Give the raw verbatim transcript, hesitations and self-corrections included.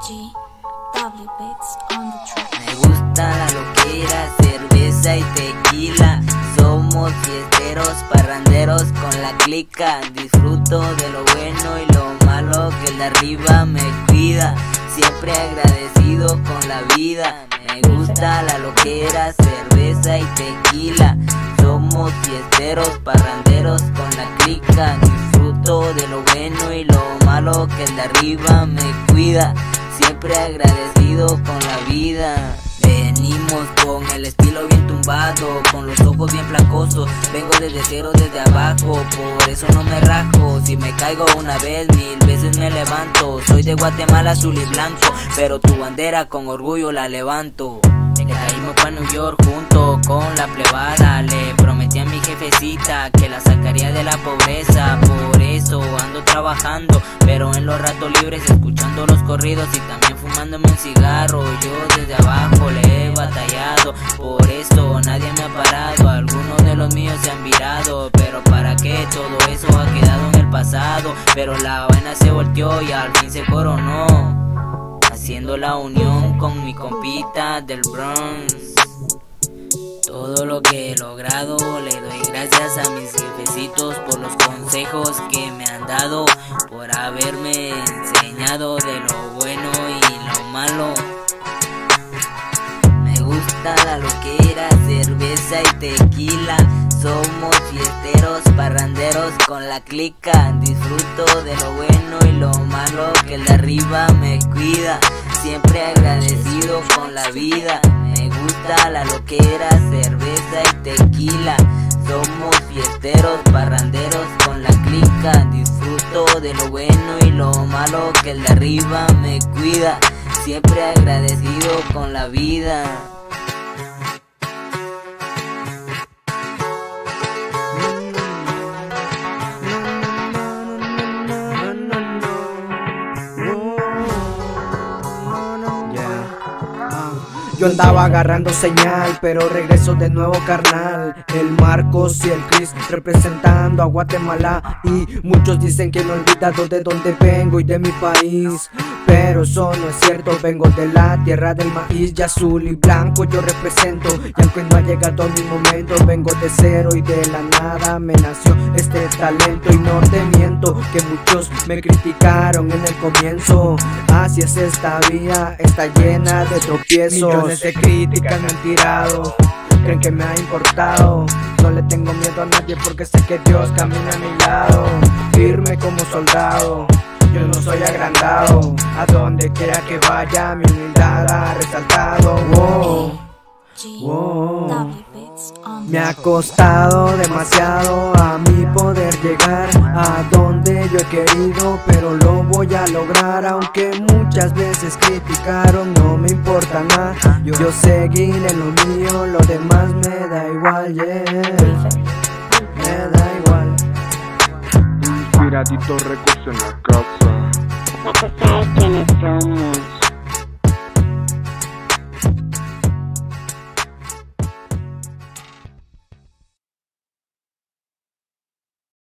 G W Beats on the track. Me gusta la loquera, cerveza y tequila. Somos fiesteros, parranderos con la clica. Disfruto de lo bueno y lo malo, que el de arriba me cuida. Siempre agradecido con la vida. Me gusta la loquera, cerveza y tequila. Somos fiesteros, parranderos con la clica. Disfruto de lo bueno y lo malo, que el de arriba me cuida. Siempre agradecido con la vida. Venimos con el estilo bien tumbado, con los ojos bien placosos. Vengo desde cero, desde abajo, por eso no me rajo. Si me caigo una vez, mil veces me levanto. Soy de Guatemala, azul y blanco, pero tu bandera con orgullo la levanto. Me caímos pa' New York junto con la plebada. Le prometí a mi jefecita que la sacaría de la pobreza. Por eso ando trabajando, pero en los ratos libres escuchando los corridos y también fumándome un cigarro. Yo desde abajo le he batallado, por eso nadie me ha parado. Algunos de los míos se han virado, pero para qué, todo eso ha quedado en el pasado. Pero la vaina se volteó y al fin se coronó, haciendo la unión con mi compita del Bronx. Todo lo que he logrado le doy gracias a mis jefecitos por los consejos que me han dado, por haberme enseñado de lo bueno y lo malo. Me gusta la loquera, cerveza y tequila. Somos fiesteros, parranderos con la clica. Disfruto de lo bueno y lo malo, que el de arriba me cuida. Siempre agradecido con la vida. Me gusta la loquera, cerveza y tequila. Somos fiesteros, parranderos con la clica. Disfruto de lo bueno y lo malo, que el de arriba me cuida. Siempre agradecido con la vida. Yo andaba agarrando señal, pero regreso de nuevo, carnal. El Marcos y el Chris representando a Guatemala. Y muchos dicen que no he olvidado de dónde vengo y de mi país, pero eso no es cierto. Vengo de la tierra del maíz, y azul y blanco yo represento. Y aunque no ha llegado mi momento, vengo de cero y de la nada me nació este talento. Y no te miento que muchos me criticaron en el comienzo. Así es esta vía, está llena de tropiezos. Millones de críticas me han tirado, creen que me ha importado. No le tengo miedo a nadie porque sé que Dios camina a mi lado. Firme como soldado, yo no soy agrandado. A donde quiera que vaya mi humildad ha resaltado. Wow, wow. Me ha costado demasiado a mí poder llegar a donde yo he querido, pero lo voy a lograr. Aunque muchas veces criticaron, no me importa nada. Yo, yo seguiré en lo mío, lo demás me da igual, yeah. Me da igual. Inspiradito Records en la casa. Ya que sabes quiénes somos.